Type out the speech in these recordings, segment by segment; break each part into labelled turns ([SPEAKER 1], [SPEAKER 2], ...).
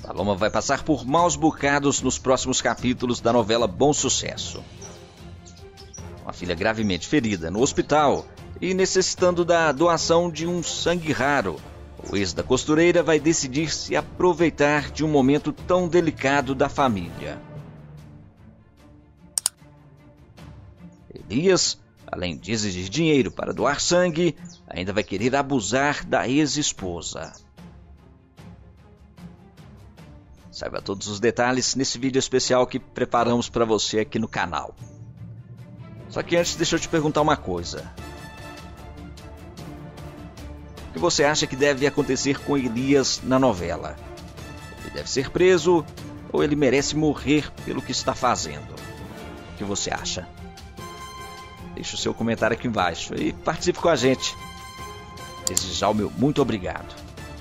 [SPEAKER 1] Paloma vai passar por maus bocados nos próximos capítulos da novela Bom Sucesso. Uma filha gravemente ferida no hospital e necessitando da doação de um sangue raro, o ex da costureira vai decidir se aproveitar de um momento tão delicado da família. Elias, além de exigir dinheiro para doar sangue, ainda vai querer abusar da ex-esposa. Saiba todos os detalhes nesse vídeo especial que preparamos para você aqui no canal. Só que antes, deixa eu te perguntar uma coisa. O que você acha que deve acontecer com Elias na novela? Ele deve ser preso ou ele merece morrer pelo que está fazendo? O que você acha? Deixe o seu comentário aqui embaixo e participe com a gente. Desde já o meu muito obrigado.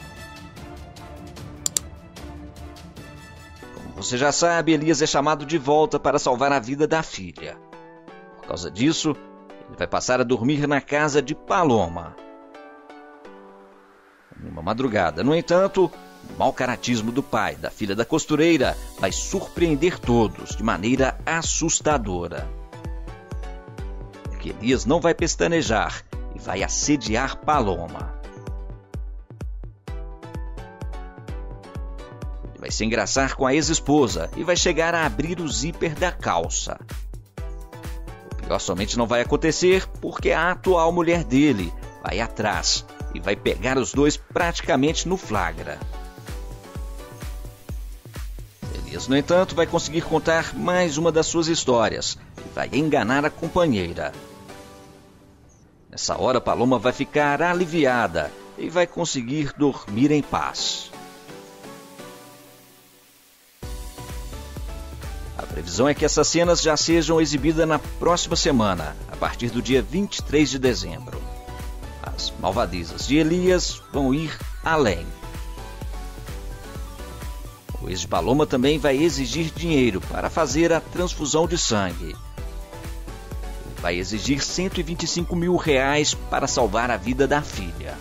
[SPEAKER 1] Como você já sabe, Elias é chamado de volta para salvar a vida da filha. Por causa disso, ele vai passar a dormir na casa de Paloma. Numa madrugada, no entanto, o mau caratismo do pai da filha da costureira vai surpreender todos de maneira assustadora. Que Elias não vai pestanejar e vai assediar Paloma. Ele vai se engraçar com a ex-esposa e vai chegar a abrir o zíper da calça. O pior somente não vai acontecer porque a atual mulher dele vai atrás e vai pegar os dois praticamente no flagra. Elias, no entanto, vai conseguir contar mais uma das suas histórias e vai enganar a companheira. Nessa hora, Paloma vai ficar aliviada e vai conseguir dormir em paz. A previsão é que essas cenas já sejam exibidas na próxima semana, a partir do dia 23 de dezembro. As malvadezas de Elias vão ir além. O ex de Paloma também vai exigir dinheiro para fazer a transfusão de sangue. Vai exigir R$125 mil para salvar a vida da filha.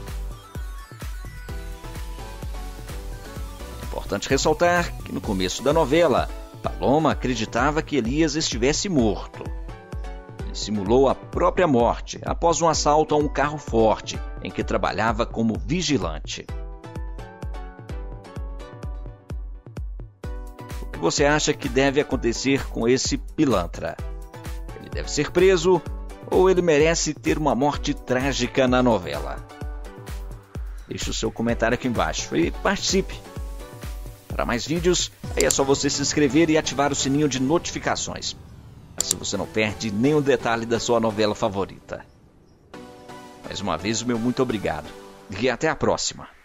[SPEAKER 1] É importante ressaltar que no começo da novela, Paloma acreditava que Elias estivesse morto. Ele simulou a própria morte após um assalto a um carro forte em que trabalhava como vigilante. O que você acha que deve acontecer com esse pilantra? Ele deve ser preso ou ele merece ter uma morte trágica na novela? Deixe o seu comentário aqui embaixo e participe. Para mais vídeos, aí é só você se inscrever e ativar o sininho de notificações. Assim você não perde nenhum detalhe da sua novela favorita. Mais uma vez, o meu muito obrigado. E até a próxima.